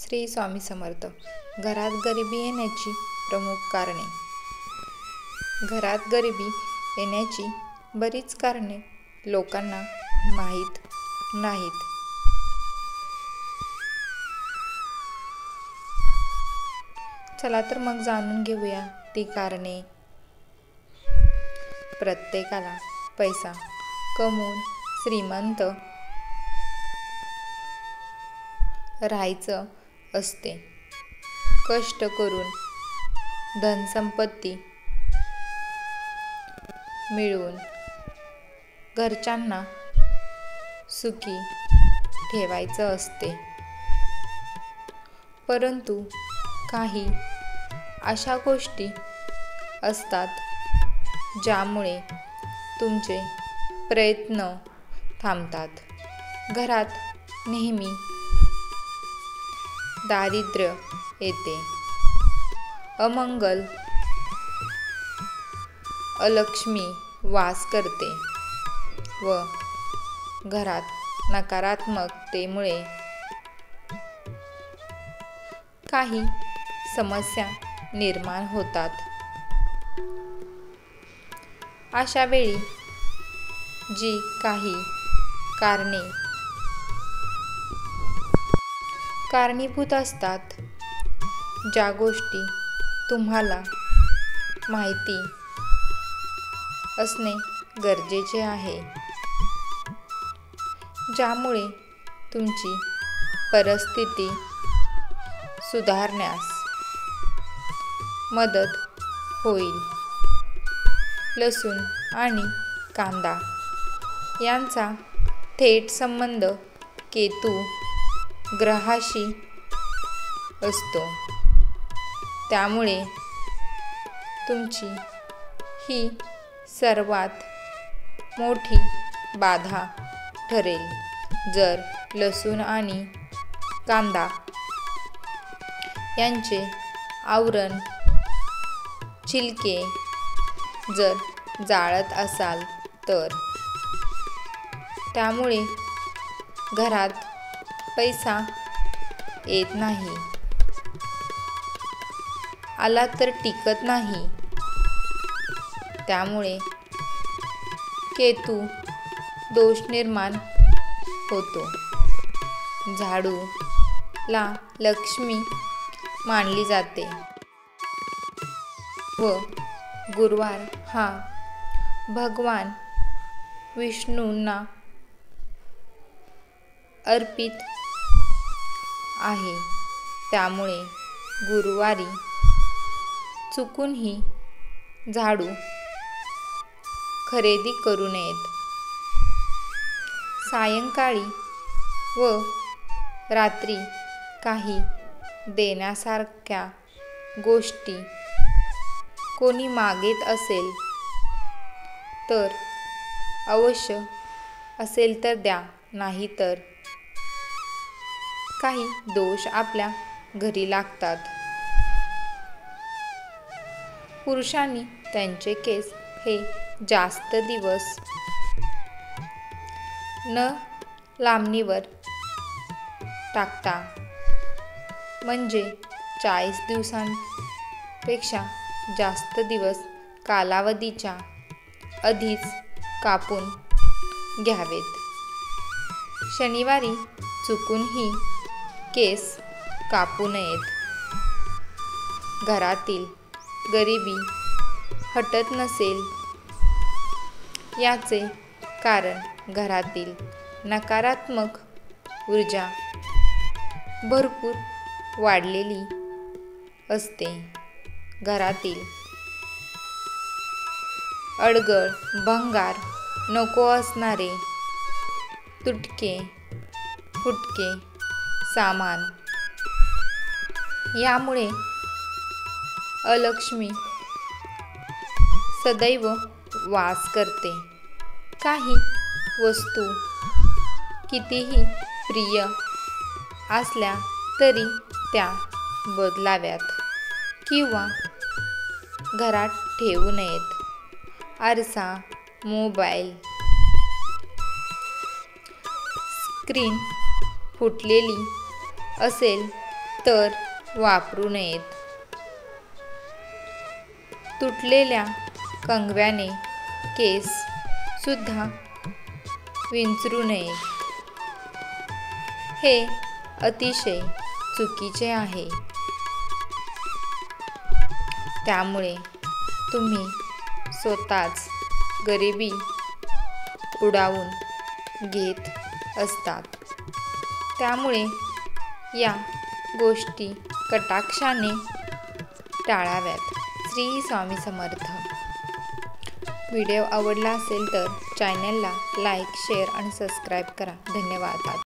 श्री स्वामी समर्थ. घरात गरिबी येण्याची प्रमुख कारणे. घरात गरिबी येण्याची बरीच कारणे लोकांना माहीत नाहीत. चला तर मग जाणून घेऊया ती कारणे. प्रत्येकाला पैसा कमवून श्रीमंत राहायचं असते. कष्ट करून धनसंपत्ती मिळवून घरच्यांना सुखी ठेवायचं असते. परंतु काही अशा गोष्टी असतात ज्यामुळे तुमचे प्रयत्न थांबतात. घरात नेहमी दारिद्र्य येते. अमंगल अलक्ष्मी वास करते व घरात नकारात्मकतेमुळे काही समस्या निर्माण होतात. अशा वेळी जी काही कारणीभूत असतात, ज्या गोष्टी तुम्हाला माहिती असणे गरजेचे आहे, ज्यामुळे तुमची परिस्थिती सुधारण्यास मदत होईल. लसूण आणि कांदा यांचा थेट संबंध केतू ग्रहाशी असतो. त्यामुळे तुमची ही सर्वात मोठी बाधा ठरेल. जर लसूण आणि कांदा यांचे आवरण छिलके जर जाळत असाल तर त्यामुळे घरात पैसा येत नाही, आला तर टिकत नाही. त्यामुळे केतू दोष निर्माण होतो. झाडूला लक्ष्मी मानली जाते व गुरुवार हा भगवान विष्णूंना अर्पित आहे. त्यामुळे गुरुवारी चुकूनही झाडू खरेदी करू नयेत. सायंकाळी व रात्री काही देण्यासारख्या गोष्टी कोणी मागत असेल तर अवश्य असेल तर द्या, नाही तर काही दोष आपल्या घरी लागतात. पुरुषांनी त्यांचे केस हे जास्त दिवस न लांबणीवर टाकता, म्हणजे 40 दिवसांपेक्षा जास्त दिवस कालावधीच्या आधीच कापून घ्यावेत. शनिवारी चुकूनही केस कापू नयेत. घरातील गरिबी हटत नसेल याचे कारण घरातील नकारात्मक ऊर्जा भरपूर वाढलेली असते. घरातील अडगळ भंगार नको असणारे तुटके फुटके सामान यामुळे अलक्ष्मी सदैव वास करते. काही वस्तू कितीही प्रिय असल्या तरी त्या बदलाव्यात किंवा घरात ठेवू नयेत. आरसा, मोबाईल, स्क्रीन फुटलेली असेल तर वापरू नयेत. तुटलेल्या कंगव्याने केस सुद्धा विंचरू नयेत. हे अतिशय चुकीचे आहे. त्यामुळे तुम्ही स्वतःच गरिबी उडवून घेत असतात. त्यामुळे या गोष्टी कटाक्षाने टाळाव्यात. श्री स्वामी समर्थ. व्हिडिओ आवडला असेल तर चॅनलला लाईक, शेअर आणि सबस्क्राईब करा. धन्यवाद.